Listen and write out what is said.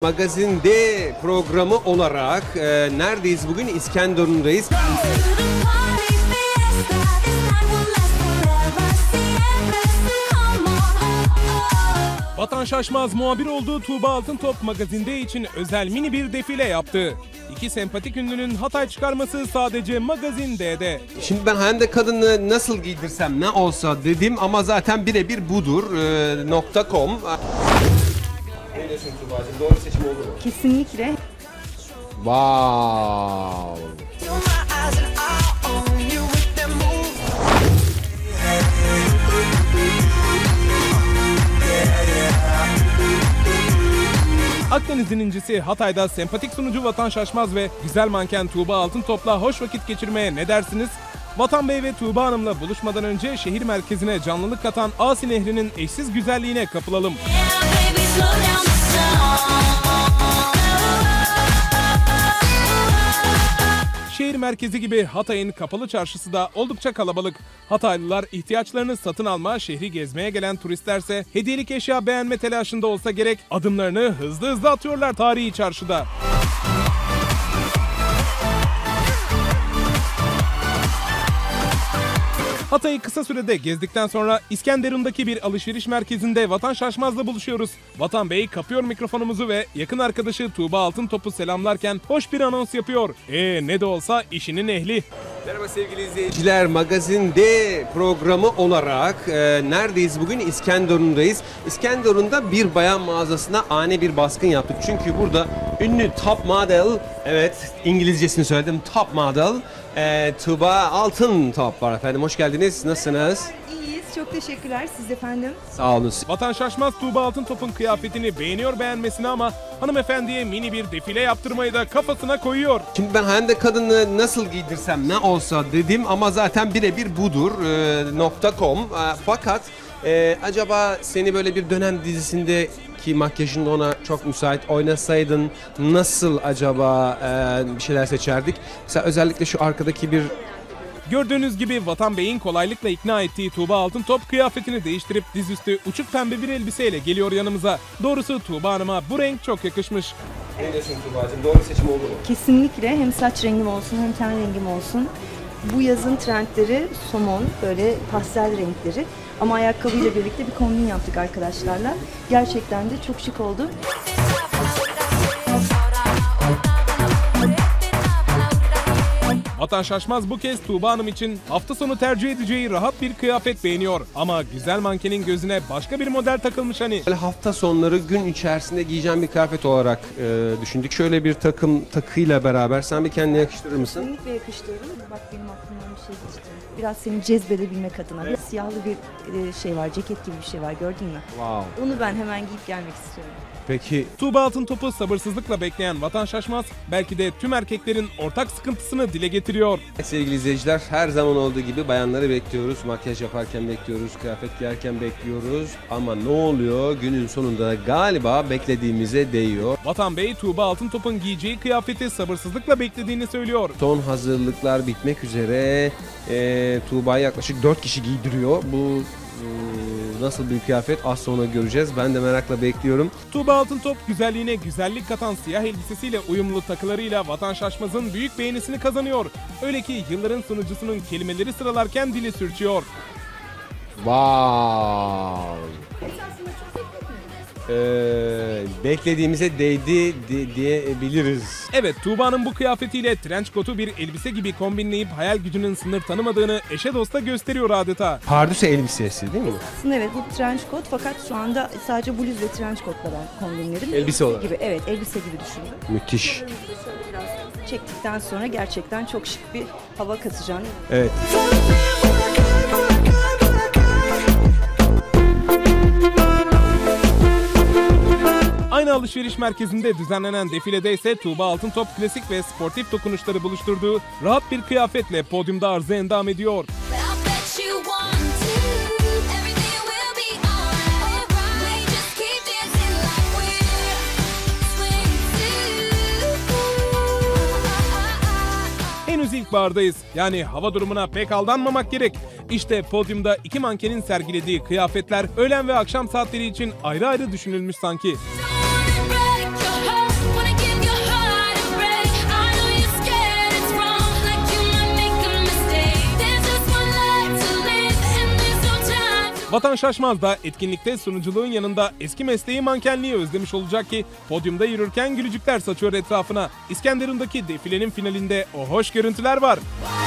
Magazinde programı olarak neredeyiz bugün? İskenderun'dayız. Vatan Şaşmaz muhabir olduğu Tuğba Altıntop magazinde için özel mini bir defile yaptı. İki sempatik ünlünün Hatay çıkarması sadece Magazin D'de. Şimdi ben hayalimde kadını nasıl giydirsem ne olsa dedim ama zaten birebir budur. .com. Ne diyorsun Tuğba'cığım? Doğru seçim oldu mu? Kesinlikle. Wow. Akdeniz'in incisi Hatay'da sempatik sunucu Vatan Şaşmaz ve güzel manken Tuğba Altıntop'la hoş vakit geçirmeye ne dersiniz? Vatan Bey ve Tuğba Hanım'la buluşmadan önce şehir merkezine canlılık katan Asi Nehri'nin eşsiz güzelliğine kapılalım. Şehir merkezi gibi Hatay'ın kapalı çarşısı da oldukça kalabalık. Hataylılar ihtiyaçlarını satın alma, şehri gezmeye gelen turistlerse hediyelik eşya beğenme telaşında olsa gerek adımlarını hızlı hızlı atıyorlar tarihi çarşıda. Hatay'ı kısa sürede gezdikten sonra İskenderun'daki bir alışveriş merkezinde Vatan Şaşmaz'la buluşuyoruz. Vatan Bey kapıyor mikrofonumuzu ve yakın arkadaşı Tuğba Altıntop'u selamlarken hoş bir anons yapıyor. Ne de olsa işinin ehli. Merhaba sevgili izleyiciler, Magazinde programı olarak neredeyiz bugün? İskenderun'dayız. İskenderun'da bir bayan mağazasına ani bir baskın yaptık. Çünkü burada ünlü top model, evet İngilizcesini söyledim, top model Tuğba Altıntop var efendim. Hoş geldiniz, nasılsınız? İyiyiz. Çok teşekkürler. Siz efendim. Sağ olun. Vatan Şaşmaz Tuğba Altıntop'un kıyafetini beğeniyor beğenmesine ama hanımefendiye mini bir defile yaptırmayı da kafasına koyuyor. Şimdi ben hayalimde kadını nasıl giydirsem ne olsa dedim ama zaten birebir budur. .com. Fakat acaba seni böyle bir dönem dizisindeki makyajında ona çok müsait oynasaydın nasıl acaba bir şeyler seçerdik? Mesela özellikle şu arkadaki bir... Gördüğünüz gibi Vatan Bey'in kolaylıkla ikna ettiği Tuğba Altıntop kıyafetini değiştirip dizüstü uçuk pembe bir elbiseyle geliyor yanımıza. Doğrusu Tuğba Hanım'a bu renk çok yakışmış. Ne diyorsun Tuğba'cığım? Doğru seçim oldu mu? Kesinlikle hem saç rengim olsun hem ten rengim olsun. Bu yazın trendleri somon, böyle pastel renkleri. Ama ayakkabıyla birlikte bir kombin yaptık arkadaşlarla. Gerçekten de çok şık oldu. Vatan Şaşmaz bu kez Tuğba Hanım için hafta sonu tercih edeceği rahat bir kıyafet beğeniyor. Ama güzel mankenin gözüne başka bir model takılmış hani. Böyle hafta sonları gün içerisinde giyeceğim bir kıyafet olarak düşündük. Şöyle bir takıyla beraber sen bir kendine yakıştırır mısın? Kesinlikle yakıştırıyorum. Bak benim aklımdan bir şey geçti. Biraz seni cezbedebilmek adına. Evet. Siyahlı bir şey var, ceket gibi bir şey var, gördün mü? Wow. Onu ben hemen giyip gelmek istiyorum. Peki Tuğba Altıntop'u sabırsızlıkla bekleyen Vatan Şaşmaz belki de tüm erkeklerin ortak sıkıntısını dile getiriyor. sevgili izleyiciler, her zaman olduğu gibi bayanları bekliyoruz. Makyaj yaparken bekliyoruz, kıyafet giyerken bekliyoruz. Ama ne oluyor? Günün sonunda galiba beklediğimize değiyor. Vatan Bey Tuğba Altıntop'un giyeceği kıyafeti sabırsızlıkla beklediğini söylüyor. Son hazırlıklar bitmek üzere. Tuğba'yı yaklaşık 4 kişi giydiriyor. Bu nasıl bir kıyafet az sonra göreceğiz. Ben de merakla bekliyorum. Tuğba Altıntop güzelliğine güzellik katan siyah elbisesiyle uyumlu takılarıyla Vatan Şaşmaz'ın büyük beğenisini kazanıyor. Öyle ki yılların sunucusunun kelimeleri sıralarken dili sürçüyor. Wow. Beklediğimize değdi diyebiliriz. Evet, Tuğba'nın bu kıyafetiyle trench coat'u bir elbise gibi kombinleyip hayal gücünün sınır tanımadığını eşe dosta gösteriyor adeta. Pardüse elbisesi değil mi? Aslında evet, bu trench coat, fakat şu anda sadece bluz ve trench coat'la ben kombinledim. Elbise olarak. Gibi, evet, elbise gibi düşündüm. Müthiş. Şöyle biraz çektikten sonra gerçekten çok şık bir hava katacağını. Evet. Aynı alışveriş merkezinde düzenlenen defilede ise Tuğba Altıntop klasik ve sportif dokunuşları buluşturduğu rahat bir kıyafetle podyumda arıza endam ediyor. Henüz ilkbahardayız. Yani hava durumuna pek aldanmamak gerek. İşte podyumda iki mankenin sergilediği kıyafetler öğlen ve akşam saatleri için ayrı ayrı düşünülmüş sanki. Vatan Şaşmaz da etkinlikte sunuculuğun yanında eski mesleği mankenliği özlemiş olacak ki podyumda yürürken gülücükler saçıyor etrafına. İskenderun'daki defilenin finalinde o hoş görüntüler var.